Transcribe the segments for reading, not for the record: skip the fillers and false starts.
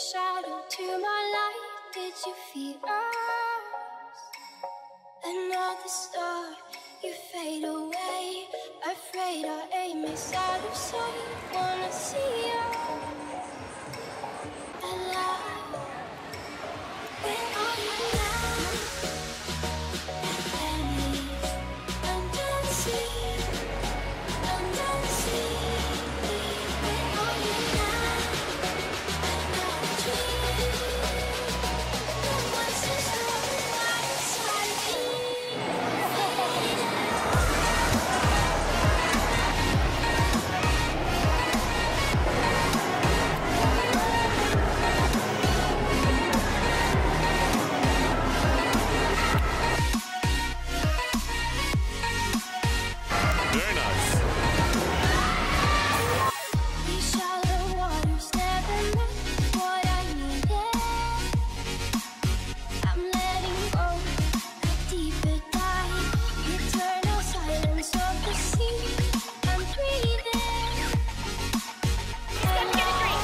shadow to my light. Did you feel us? Another star, you fade away. Afraid our aim is out of sight. Wanna see you alive. Where are you now? Pennies under the sea, under the sea. Where are you now? Another dream. The monsters running wild inside me. Very nice. These shallow waters never meant what I needed. I'm letting go, a deeper dive. Eternal silence of the sea. I'm breathing. Let's get a drink.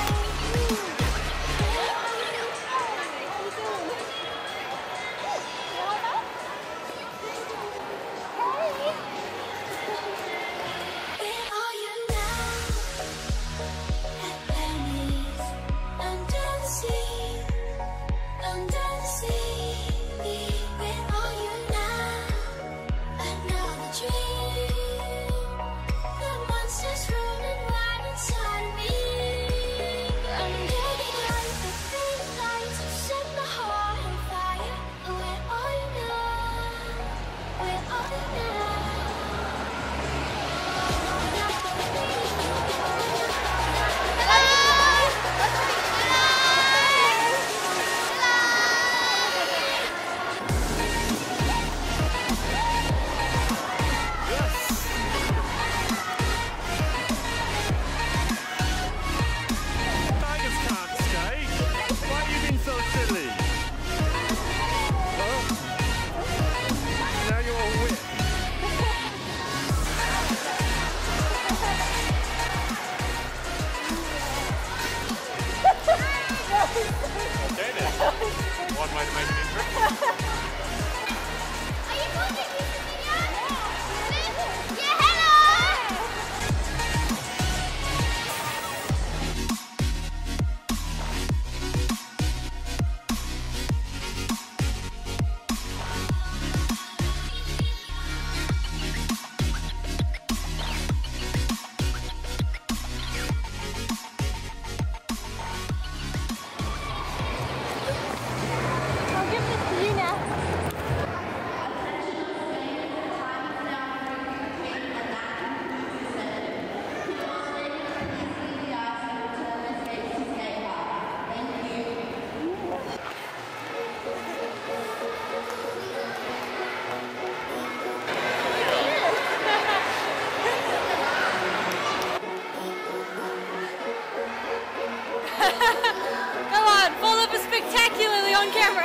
Where are you now? At Pennies under the sea, under the sea. Where are you now? Another dream. The monsters running wild inside of me. I'm getting out the thin lines to set my heart on fire. Where are you now? Where are you now? Tigers can't skate. Why are you being so silly? Oh. Now you're all wet. Okay then. One way to make it interesting. Are you watching this video? Yeah, hello! I'll give this to you now. Come on, fall over spectacularly on camera.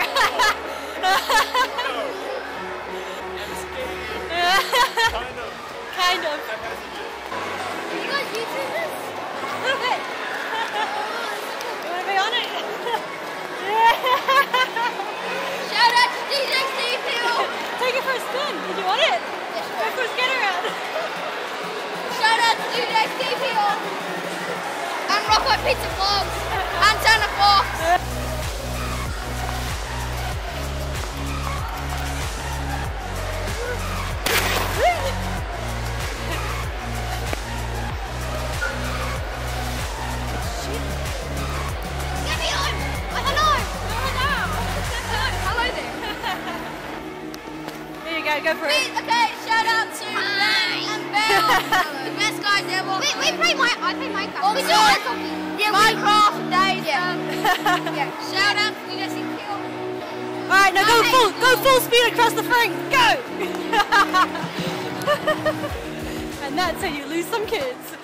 Kind of. You guys YouTube this? A little bit. You want to be on it? Shout out to DJ Steve Hill! Take it for a spin. Did you want it? Go for a skate around. Shout out to DJ Steve Hill! And Rocco Pizza Vlogs! And Santa Fox! Get me on! Hello! Hello there! There you go. Go for it. Okay, shout out to Ben and Belle! The best guys ever! We play I play Minecraft. Well, we do Minecraft days. Yeah. Shout out to DJ Steve Hill! All right, now go full speed across the front. Go! And that's how you lose some kids.